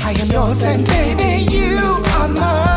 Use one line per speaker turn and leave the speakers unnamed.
I am yours and baby you are mine.